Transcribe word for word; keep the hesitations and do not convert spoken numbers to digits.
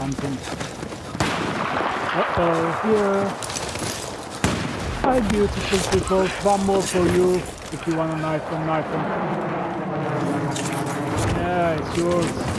hunting. Uh-oh, here. Hi, beautiful people. One more for you, if you want a knife and knife them. Yeah, it's yours.